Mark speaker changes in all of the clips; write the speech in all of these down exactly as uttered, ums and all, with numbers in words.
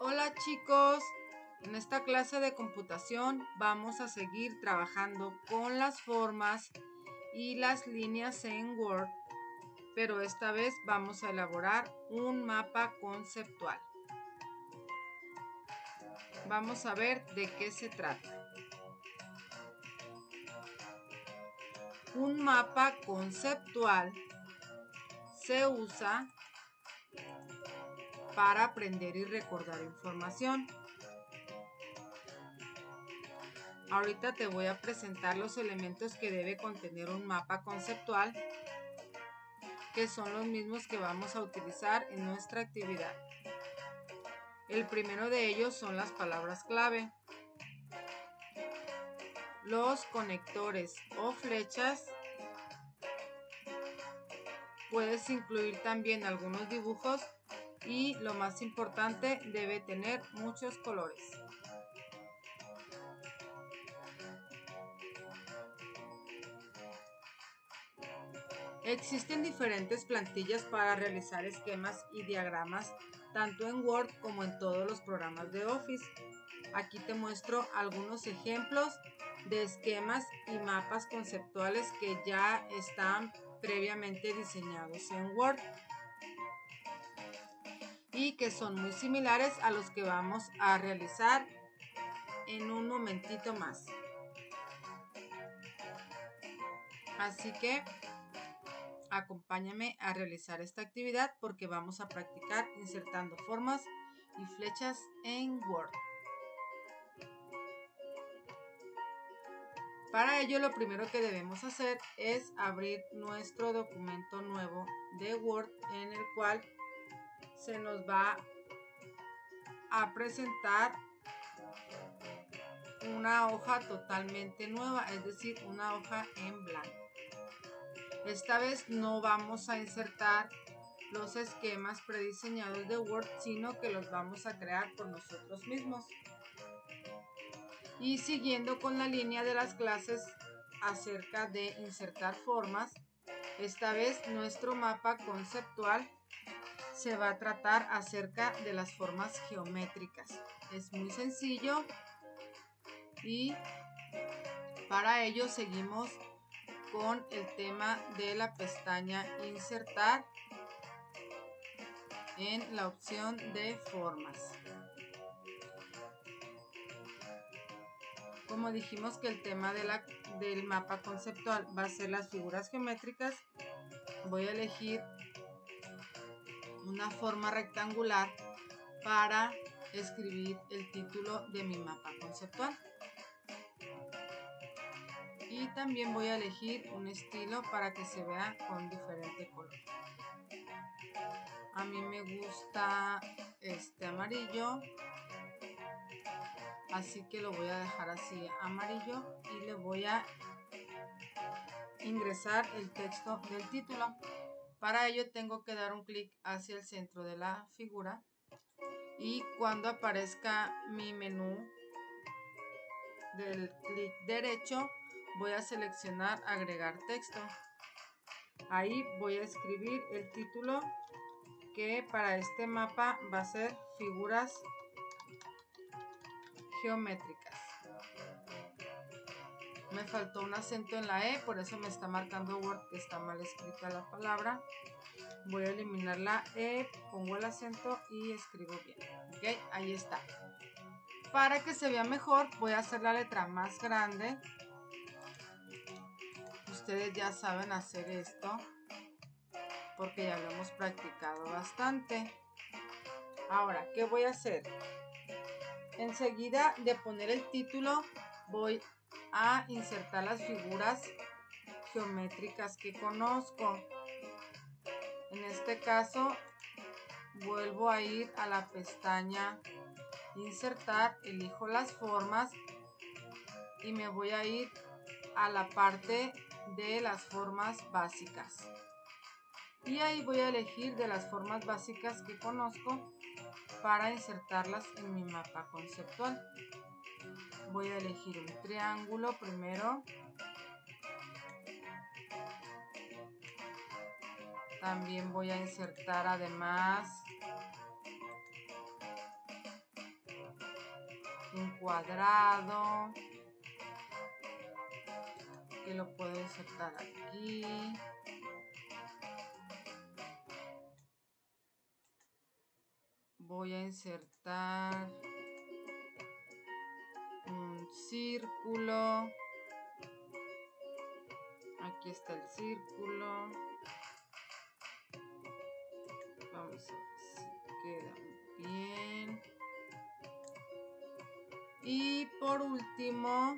Speaker 1: Hola chicos, en esta clase de computación vamos a seguir trabajando con las formas y las líneas en Word, pero esta vez vamos a elaborar un mapa conceptual. Vamos a ver de qué se trata. Un mapa conceptual se usa para aprender y recordar información. Ahorita te voy a presentar los elementos que debe contener un mapa conceptual, que son los mismos que vamos a utilizar en nuestra actividad. El primero de ellos son las palabras clave. Los conectores o flechas. Puedes incluir también algunos dibujos y lo más importante, debe tener muchos colores. Existen diferentes plantillas para realizar esquemas y diagramas, tanto en Word como en todos los programas de Office. Aquí te muestro algunos ejemplos de esquemas y mapas conceptuales que ya están previamente diseñados en Word y que son muy similares a los que vamos a realizar en un momentito más. Así que acompáñame a realizar esta actividad porque vamos a practicar insertando formas y flechas en Word. Para ello, lo primero que debemos hacer es abrir nuestro documento nuevo de Word, en el cual se nos va a presentar una hoja totalmente nueva, es decir, una hoja en blanco. Esta vez no vamos a insertar los esquemas prediseñados de Word, sino que los vamos a crear por nosotros mismos. Y siguiendo con la línea de las clases acerca de insertar formas, esta vez nuestro mapa conceptual se va a tratar acerca de las formas geométricas. Es muy sencillo y para ello seguimos con el tema de la pestaña Insertar en la opción de Formas. Como dijimos que el tema de la, del mapa conceptual va a ser las figuras geométricas, voy a elegir una forma rectangular para escribir el título de mi mapa conceptual. Y también voy a elegir un estilo para que se vea con diferente color. A mí me gusta este amarillo, así que lo voy a dejar así amarillo y le voy a ingresar el texto del título. Para ello tengo que dar un clic hacia el centro de la figura y cuando aparezca mi menú del clic derecho voy a seleccionar agregar texto. Ahí voy a escribir el título, que para este mapa va a ser figuras geométricas. Me faltó un acento en la E, por eso me está marcando Word que está mal escrita la palabra. Voy a eliminar la E, pongo el acento y escribo bien. Ok, ahí está. Para que se vea mejor voy a hacer la letra más grande. Ustedes ya saben hacer esto porque ya lo hemos practicado bastante. Ahora, ¿qué voy a hacer? Enseguida de poner el título voy a insertar las figuras geométricas que conozco. En este caso vuelvo a ir a la pestaña Insertar, elijo las formas y me voy a ir a la parte de las formas básicas. Y ahí voy a elegir de las formas básicas que conozco para insertarlas en mi mapa conceptual. Voy a elegir un triángulo primero. También voy a insertar además cuadrado, que lo puedo insertar aquí. Voy a insertar un círculo. Aquí está el círculo. Vamos a ver si queda bien. Y por último,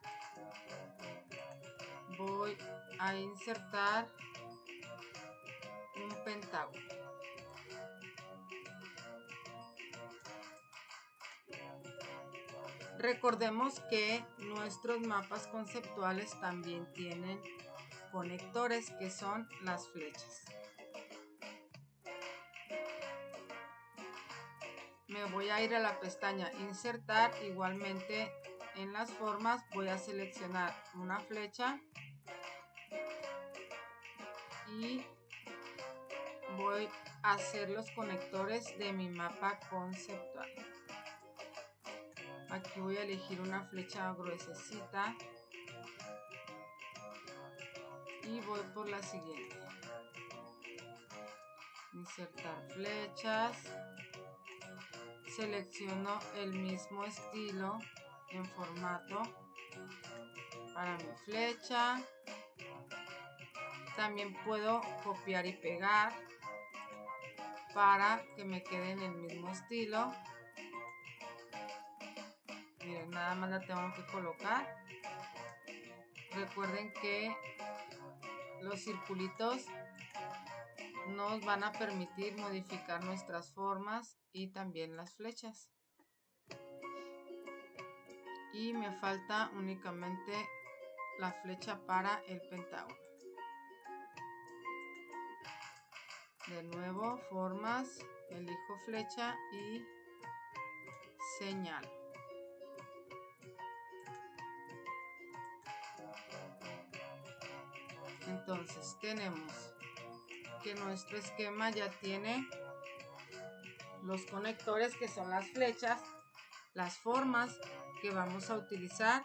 Speaker 1: voy a insertar un pentágono. Recordemos que nuestros mapas conceptuales también tienen conectores, que son las flechas. Me voy a ir a la pestaña Insertar. Igualmente en las formas voy a seleccionar una flecha y voy a hacer los conectores de mi mapa conceptual. Aquí voy a elegir una flecha gruesecita y voy por la siguiente. Insertar flechas. Selecciono el mismo estilo en formato para mi flecha. También puedo copiar y pegar para que me quede en el mismo estilo. Miren, nada más la tengo que colocar. Recuerden que los circulitos nos van a permitir modificar nuestras formas y también las flechas. Y me falta únicamente la flecha para el pentágono. De nuevo, formas, elijo flecha y señalo. Entonces tenemos que nuestro esquema ya tiene los conectores, que son las flechas, las formas que vamos a utilizar,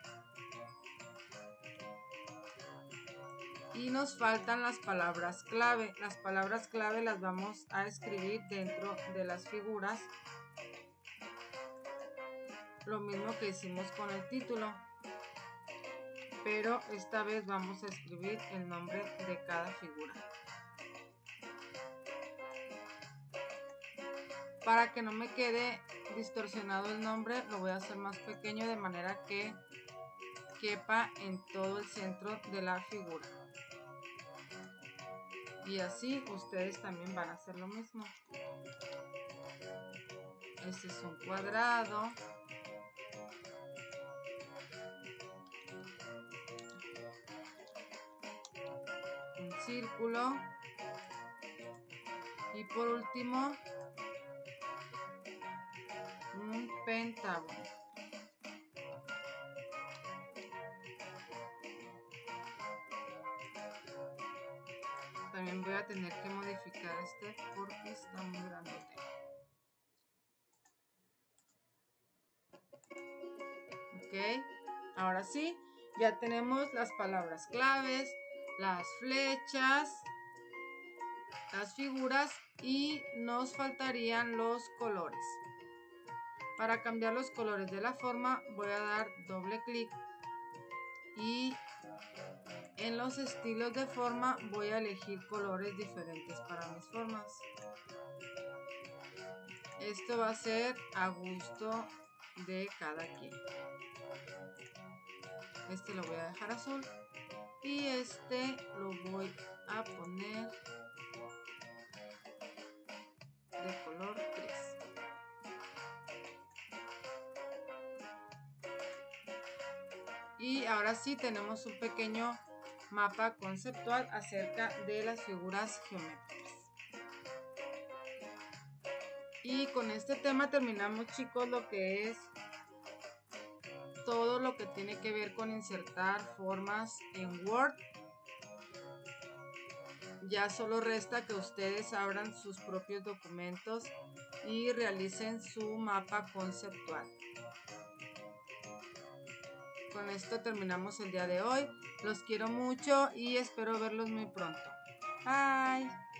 Speaker 1: y nos faltan las palabras clave. Las palabras clave las vamos a escribir dentro de las figuras, lo mismo que hicimos con el título, pero esta vez vamos a escribir el nombre de cada figura. Para que no me quede distorsionado el nombre, lo voy a hacer más pequeño de manera que quepa en todo el centro de la figura. Y así ustedes también van a hacer lo mismo. Este es un cuadrado. Un círculo. Y por último, un pentágono. También voy a tener que modificar este porque está muy grande. Ok, ahora sí, ya tenemos las palabras claves, las flechas, las figuras, y nos faltarían los colores. Para cambiar los colores de la forma voy a dar doble clic y en los estilos de forma voy a elegir colores diferentes para mis formas. Esto va a ser a gusto de cada quien. Este lo voy a dejar azul y este lo voy a poner de color gris. Y ahora sí tenemos un pequeño mapa conceptual acerca de las figuras geométricas. Y con este tema terminamos, chicos, lo que es todo lo que tiene que ver con insertar formas en Word. Ya solo resta que ustedes abran sus propios documentos y realicen su mapa conceptual. con esto terminamos el día de hoy. Los quiero mucho y espero verlos muy pronto. Bye.